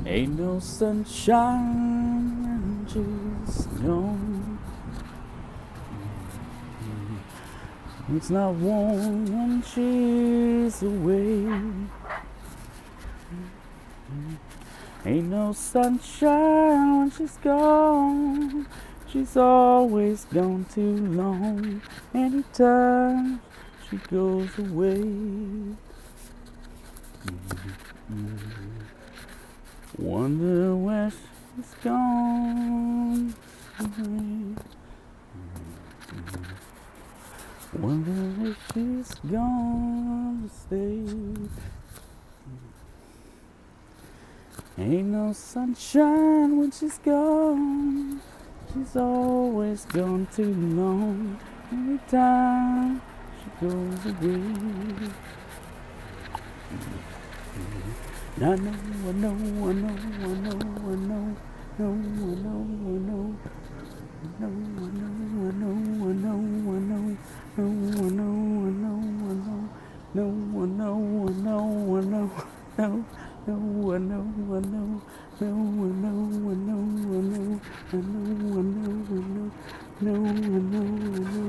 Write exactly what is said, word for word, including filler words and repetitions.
Ain't no sunshine when she's gone. It's not warm when she's away. Ain't no sunshine when she's gone. She's always gone too long. Anytime she goes away. Wonder where she's gone. Wonder if she's gone to stay. Ain't no sunshine when she's gone. She's always gone too long. Every time she goes away. I know, I know, I know, I know, I know, I know, I know, I know, I know, I know, I know, I know, I know, no, I know, I know, I know, no, I know, I know, I know, no, no, I know, I know, no, I know, I know, I know, I know, I know, I know, no, I know, I know.